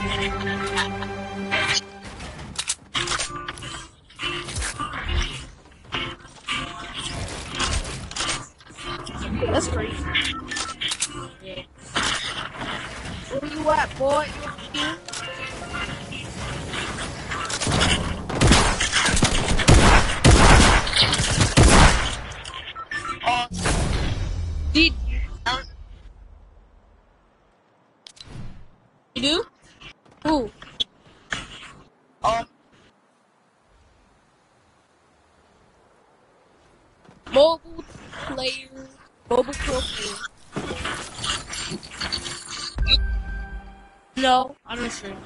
That's crazy. Yeah. Where you at, boy? Did you do? Who? Mobile player. Mobile player. No, I'm not sure.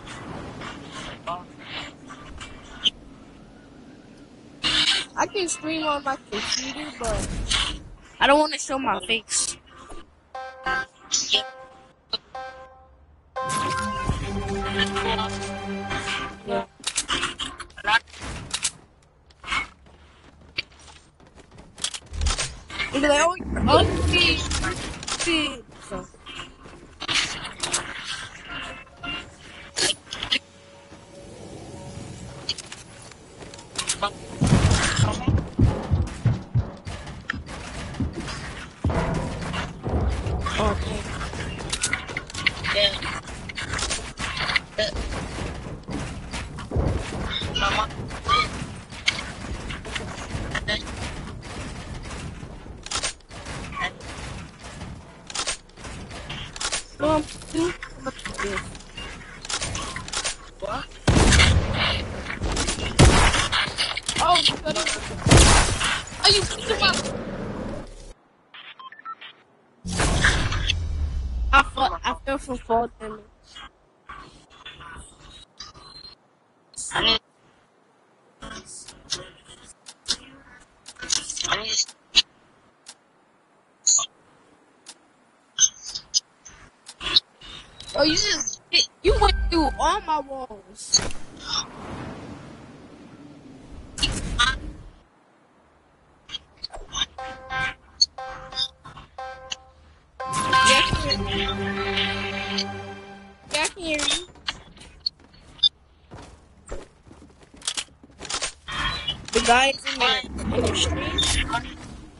I can stream on my computer, but I don't want to show my face. Yeah. You're like, oh, you're ugly. So. Okay. Yeah. What? Oh, are you thinking about? I fell for 4 damage. Oh, you went through all my walls. Yeah, I can hear you. The guys in the stream.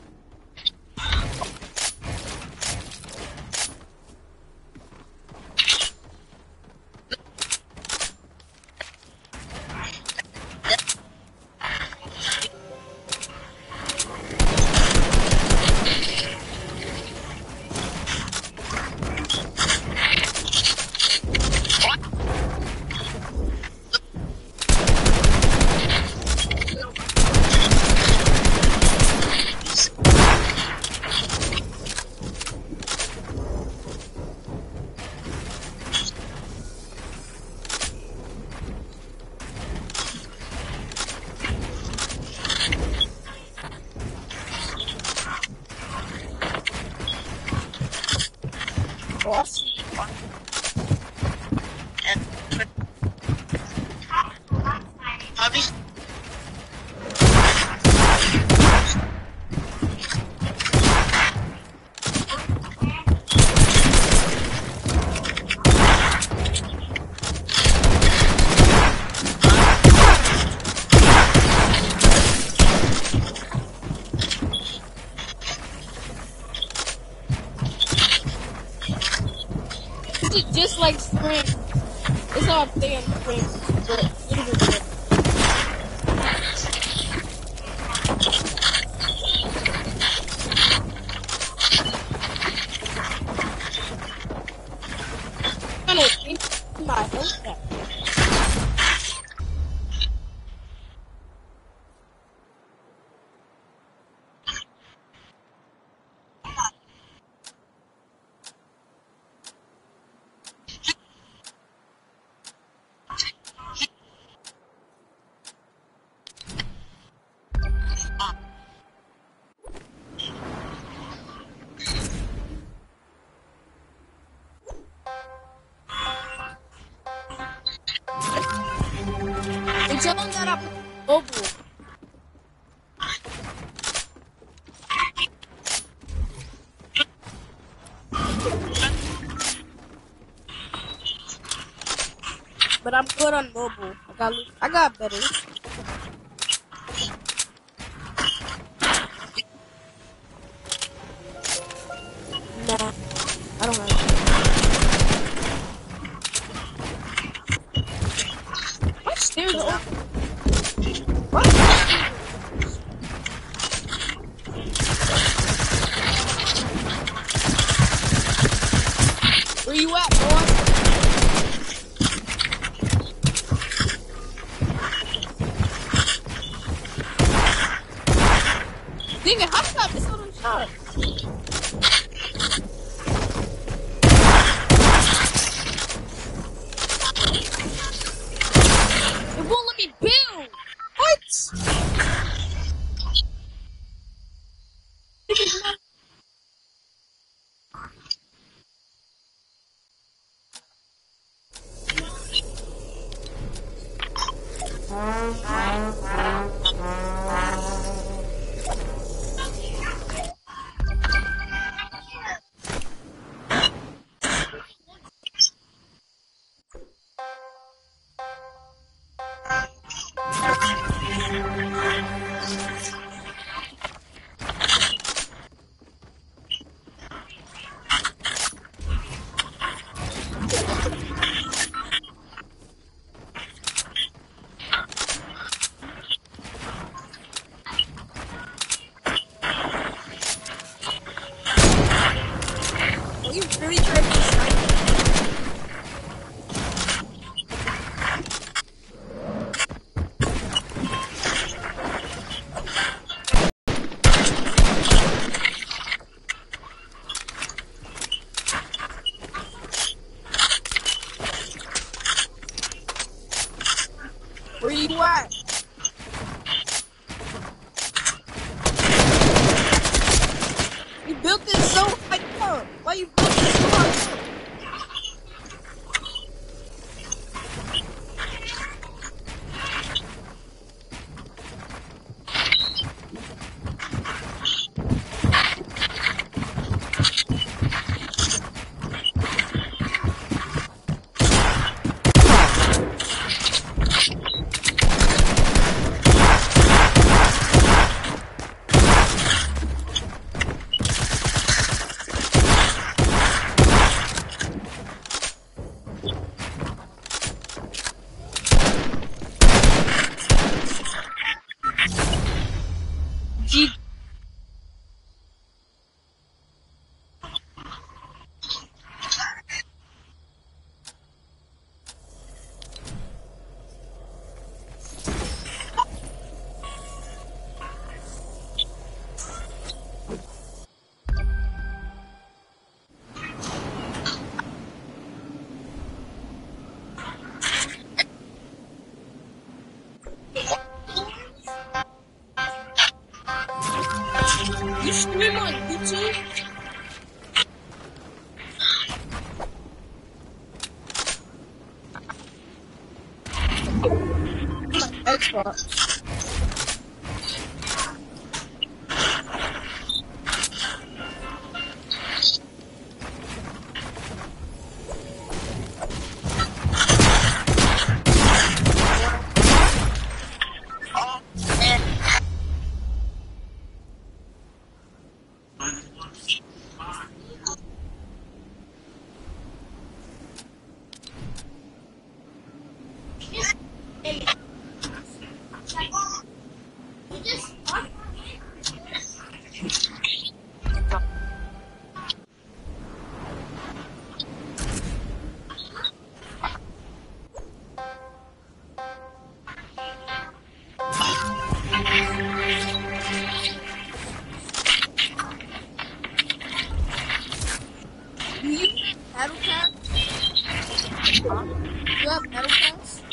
Awesome. This is just like spring. It's all day in spring, but a little bit better. I'm gonna change my health back. And tell them that I'm mobile. but I'm good on mobile. I got better. Nah, I don't have it. My stairs are open. What? Where you at, boy? Dang it, how did I miss all them shots? It won't let me build! What? Are you really trying to snipe? Where you at? You built this so high up. Why you built this so high up? You stream on YouTube? Xbox. Do you have battle pass? Do you have battle pass?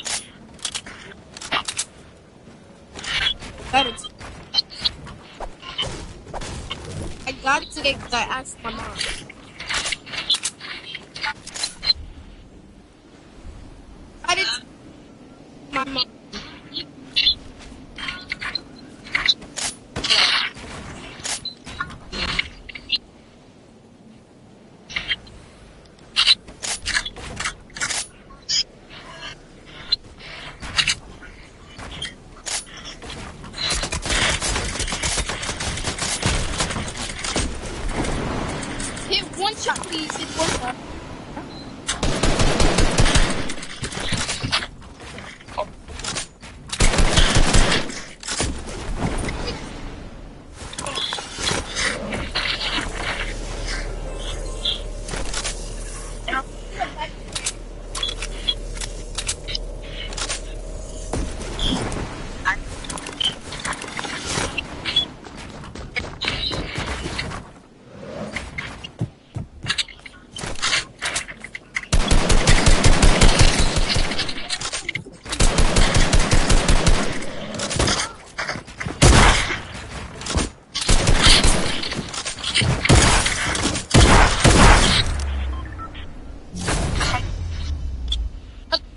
Battle pass. I got it today because I asked my mom. I did. My mom.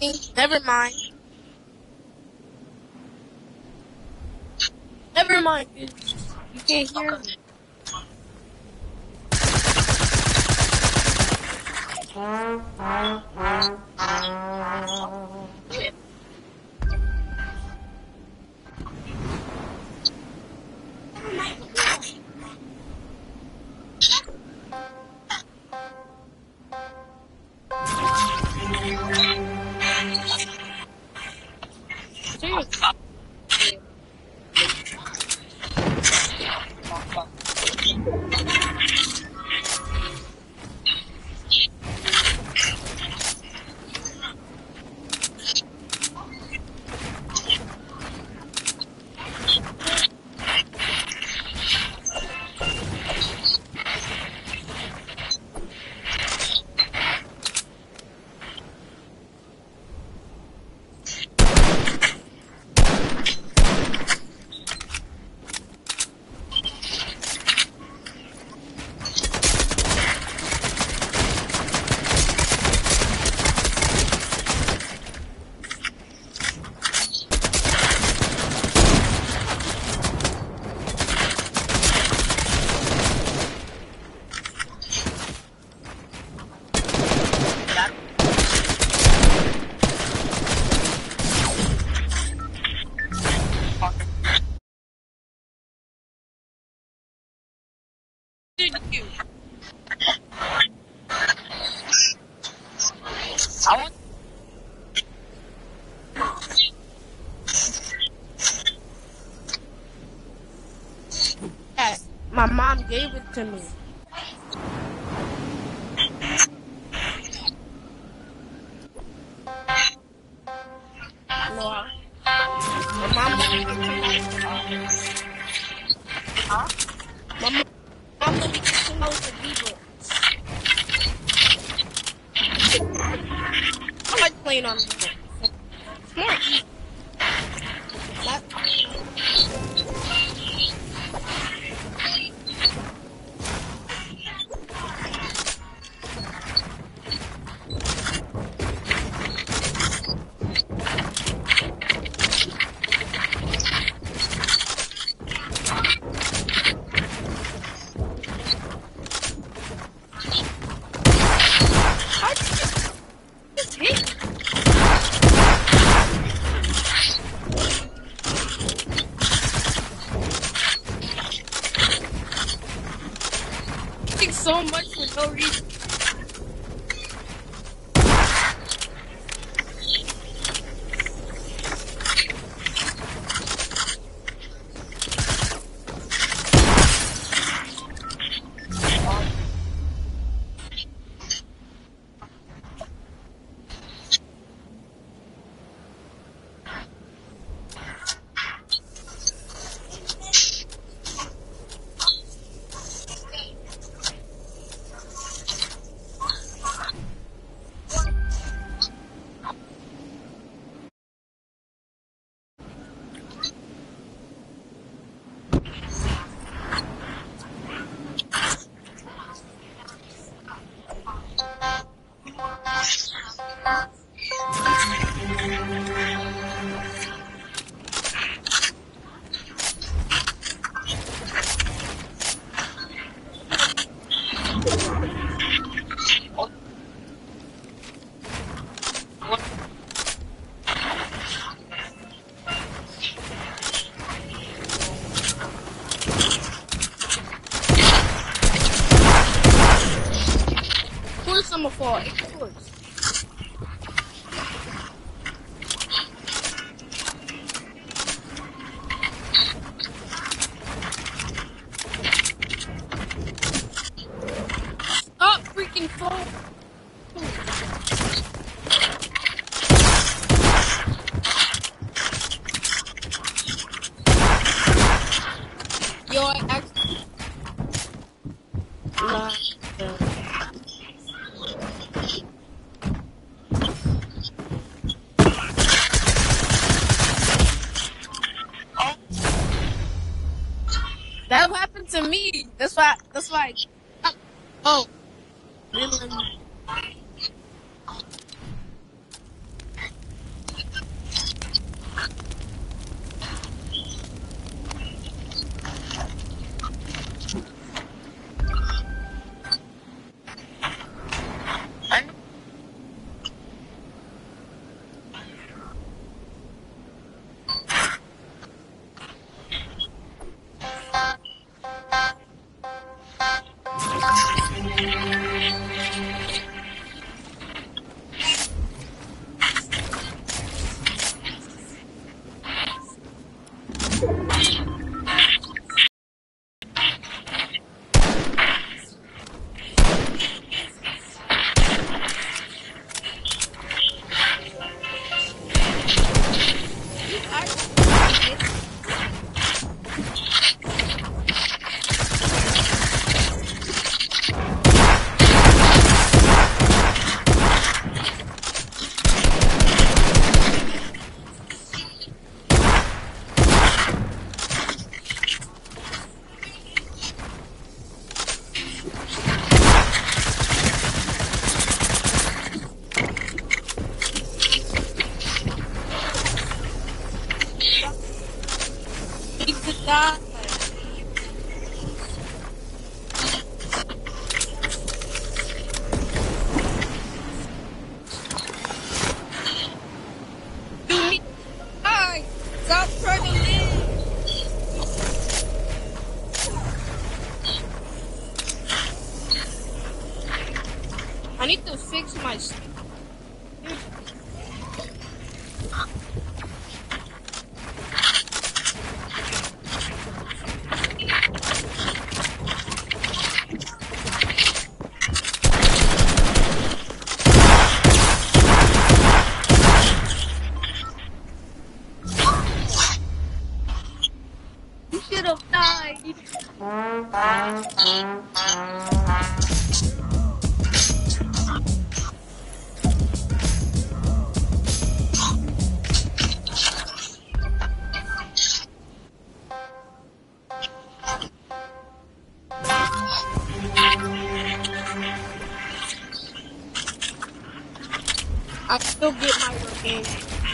Never mind. Never mind. You can't hear me. Seriously. You. Yeah, my mom gave it to me. No, my mom let me get Huh? My mom let me get $2 for Vivo. I like playing on Vivo. It's more easy. That, I just hit. Doing so much for no reason. Of course I'm a fall. Of course. Stop freaking falling. Yo, I actually. Nah. That happened to me. That's why. Oh. Didn't let me. die. You need to die. Stop trying to live. I need to fix my stuff. You should have died. I still get my revenge.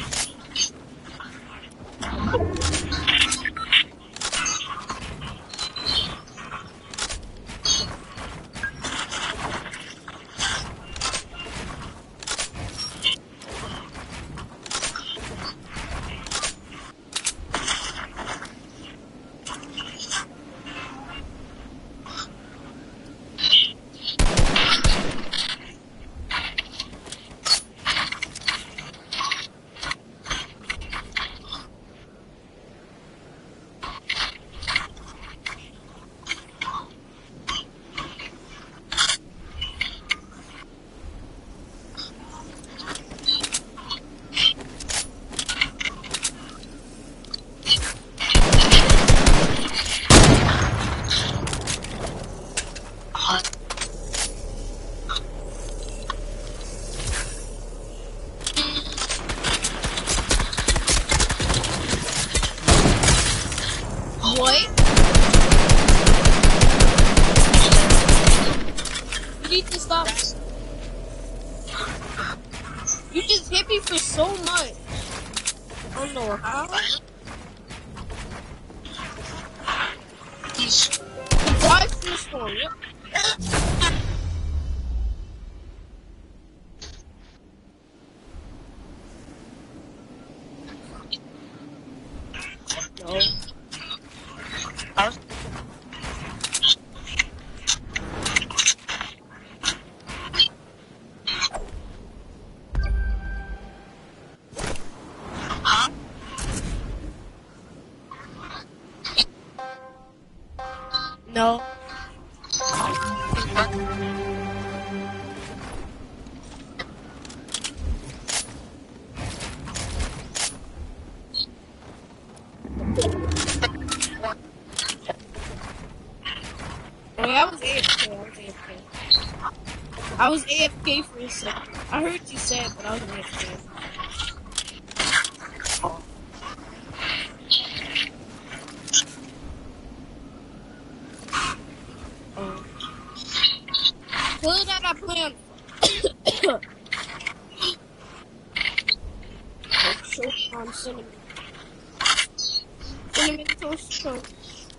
What? You need to stop. You just hit me for so much. I don't know how. Why snowstorm? Yep. No. No. I was AFK. I was AFK for a second. I heard you say it, but I was AFK. Who that I play on? On cinnamon. Cinnamon toast crunch.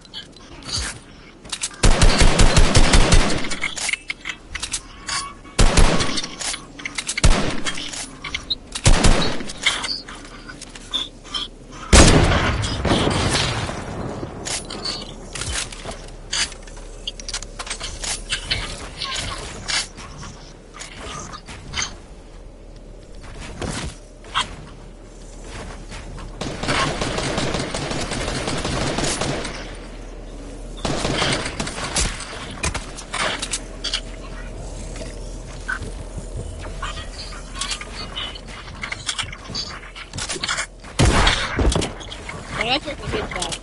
I tried to hit that.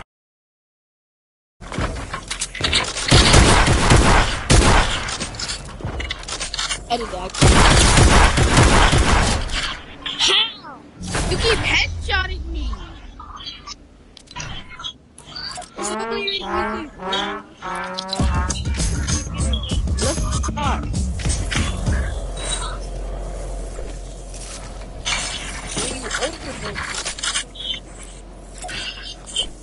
Edit that. How? You keep headshotting me. It's literally let's start. When you open this.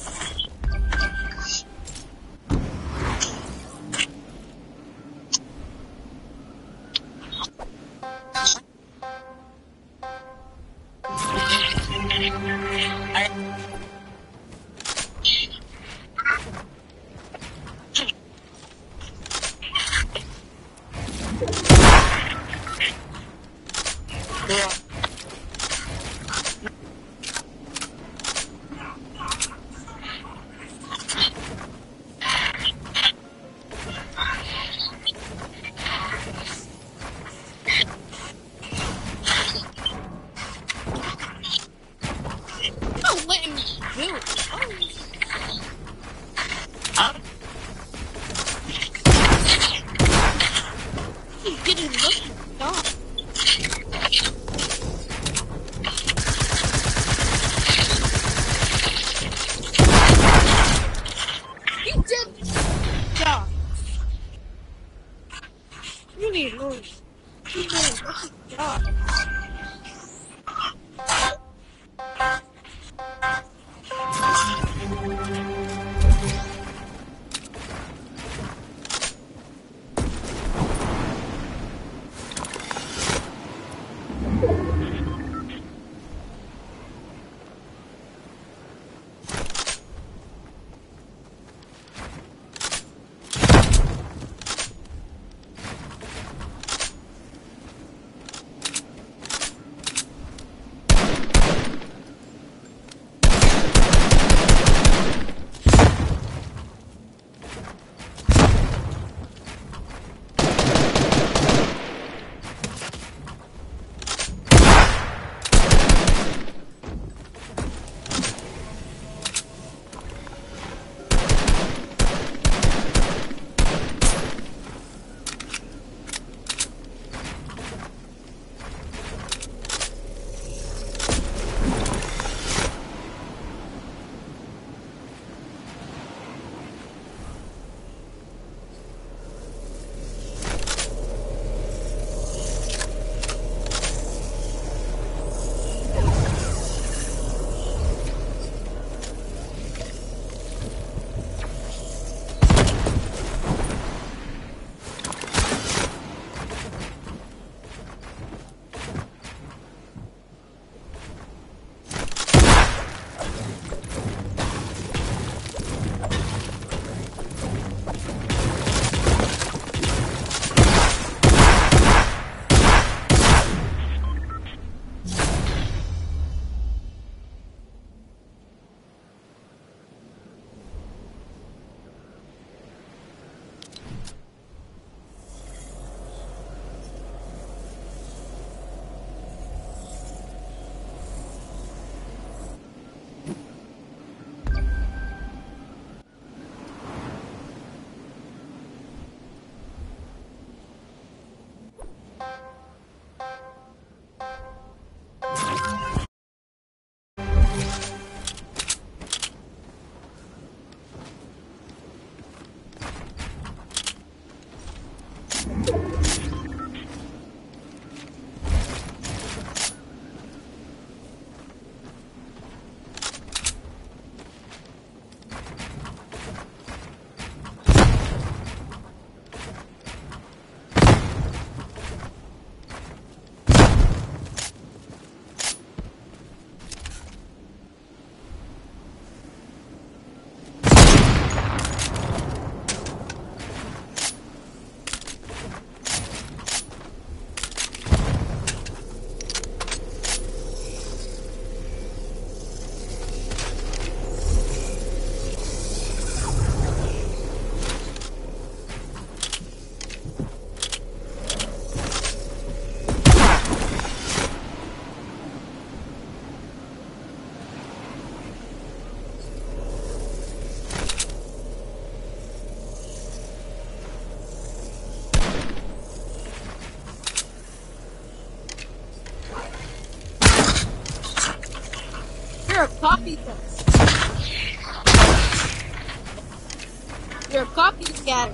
Oh, let me do it. You didn't look at the dog. You did job. Really annoying. You did a good job. You're a copycat. You're a copycat.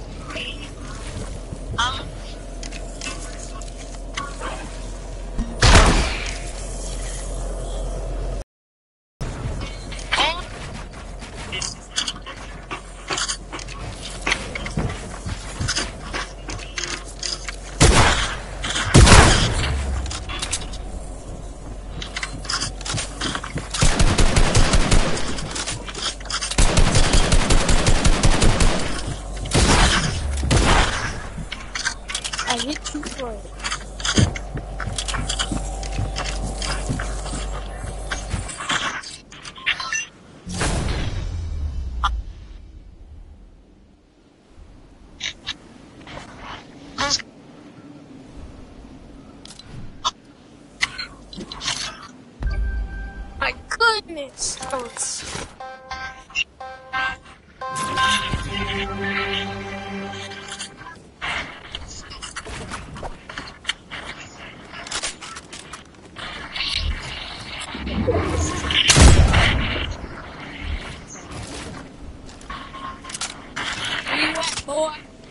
minutes. That was... Where you at, boy?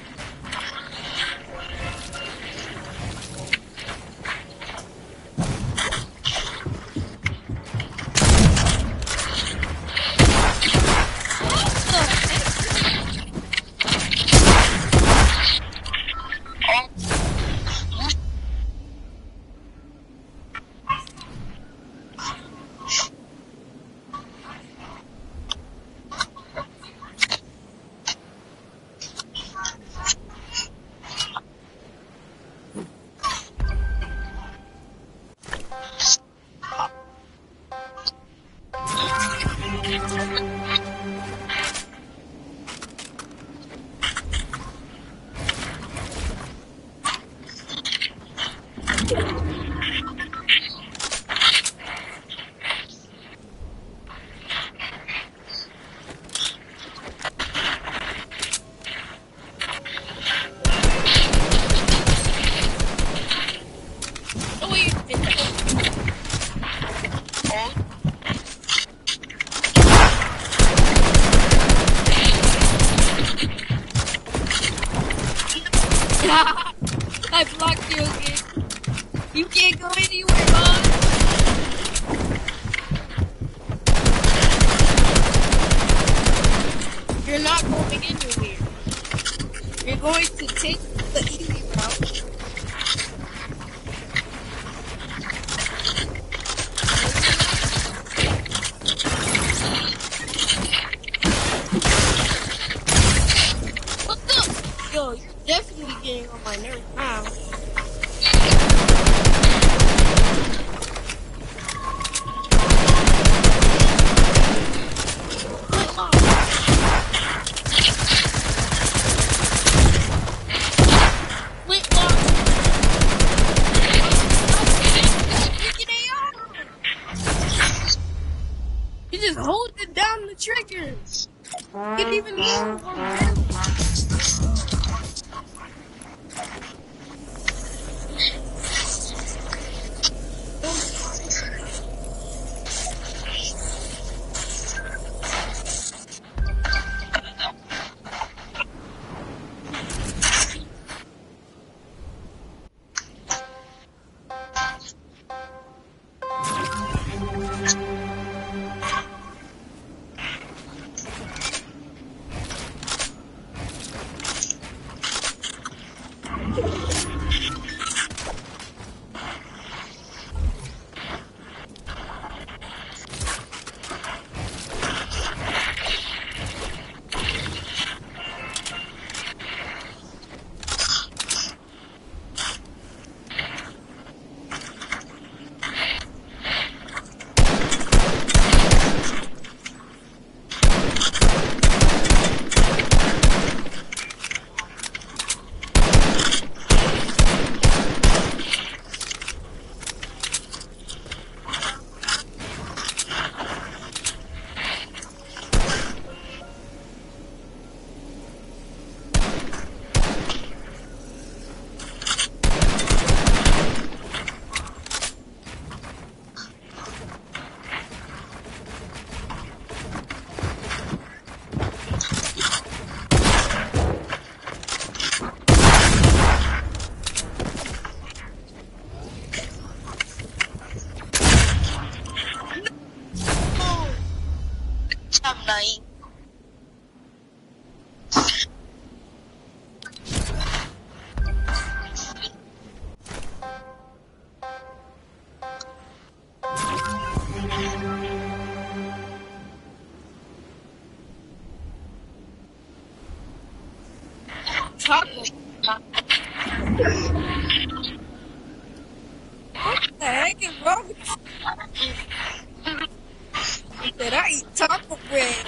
I blocked you again. You can't go anywhere, man. You're not going anywhere. You're going to take the easy route. What the? Yo, you're definitely getting on my nerves now. You just holding down the triggers. You didn't even move on them. Taco. What the heck is wrong with you? Did I eat taco bread?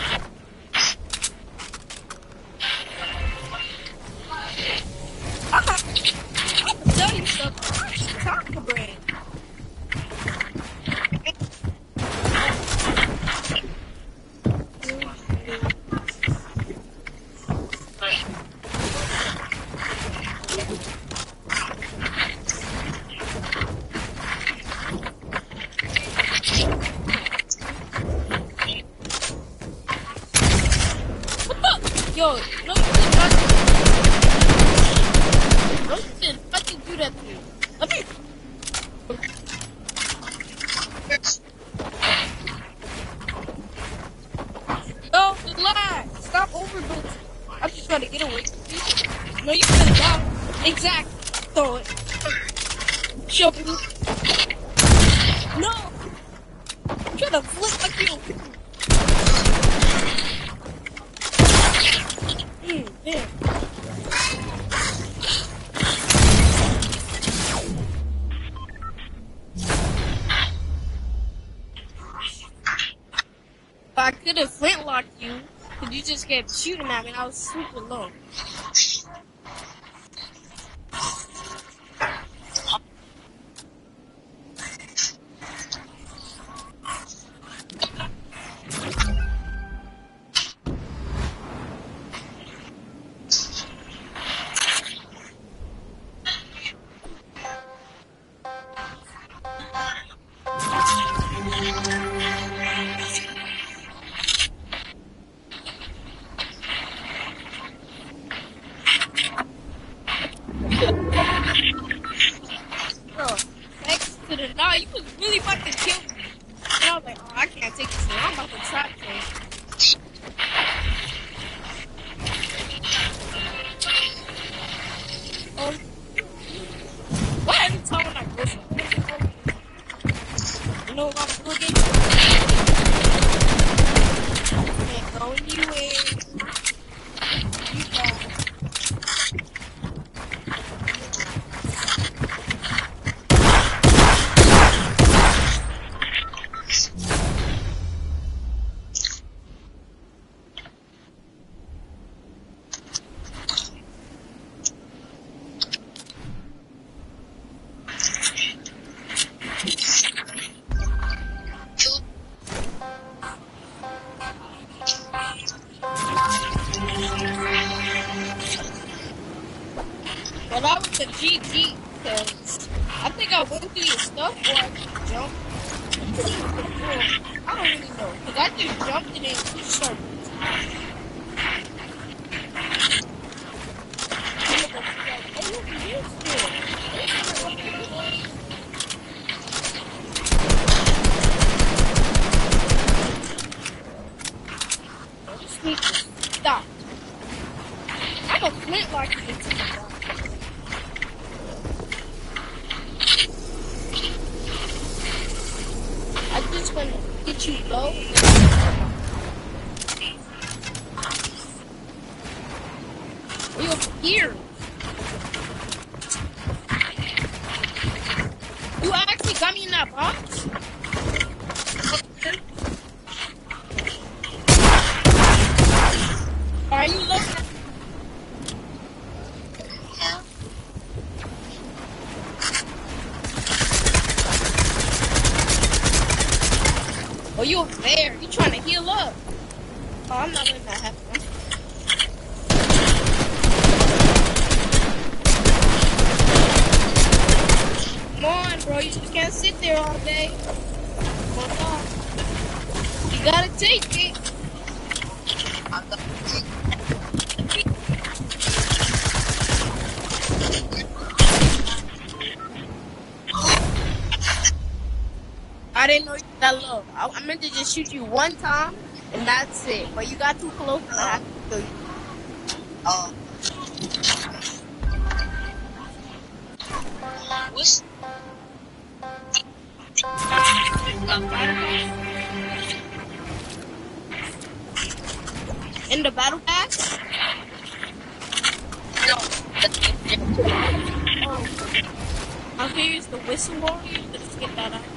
I'm gonna tell you something. I eat taco bread. Yo, no, you did not. No, you did not do that to me. Let me. Yo, relax. Stop overbuilding. I'm just trying to get away from you. No, you're gonna die. Exactly. Throw it. Show me. No. I'm trying to flip like you. Damn. I could have flintlocked you, but you just kept shooting at me and I was super low. Bro, thanks to the nah, you was really about to kill me. And I was like, oh, I can't take this one. I'm about to try to. Why every time when I go somewhere, you know what I'm looking? Can't go anywhere. You got it. Well, that was a GG, because I think I went through your stuff or I just jumped. I don't really know, because I just jumped and then just started. Just need to stop. I'm a flintlock you into the ground. I'm just gonna get you low. You over here. You actually got me in that box? Are you looking? Oh, you over there. You trying to heal up. Oh, I'm not letting that happen. Come on, bro. You just can't sit there all day. Come on. You gotta take it. I didn't know you were that low. I meant to just shoot you one time, and that's it. But you got too close, and I have to kill you. What's in the battle pass? No. Oh. I'll use the whistle warrior. Let's get that out.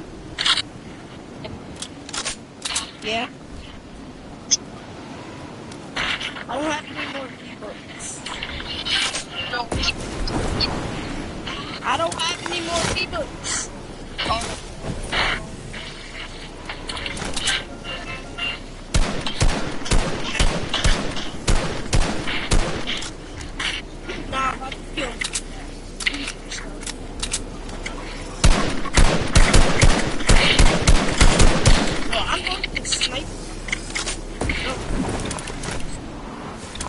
Yeah. I don't have any more V-Bucks. No. I don't have any more V-Bucks. Oh. Nah, I'm about to kill him. I'm going to snipe. No.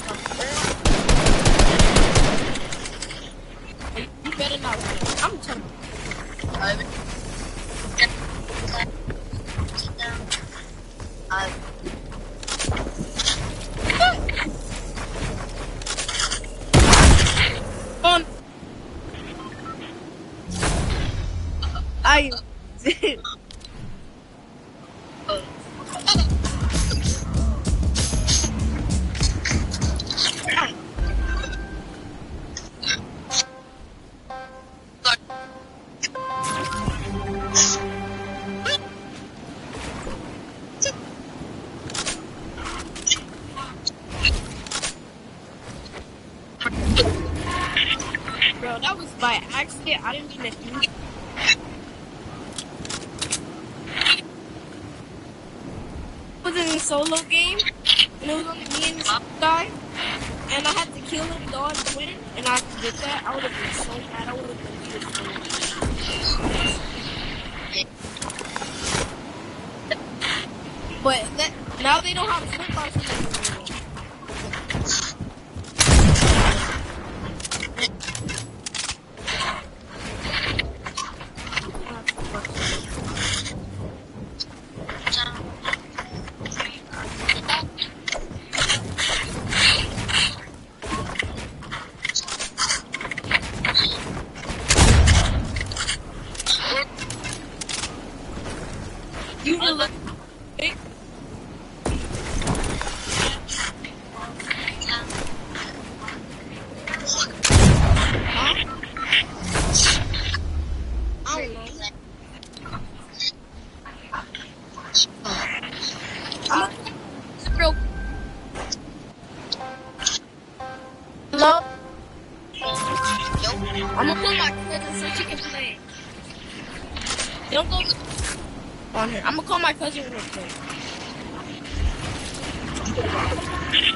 On. I. Bro, that was by accident. I didn't mean to do. It was in a solo game, and it was only me and this guy, and I had to kill him, dodge, win, and I did that. I would have been so mad. I would have been beautiful. But that, now they don't have flip bars anymore. You will look. Hey. Huh? I don't know. Real. Hello? I'm gonna call my cousin so she can play. Don't go on here. I'm gonna call my cousin real quick.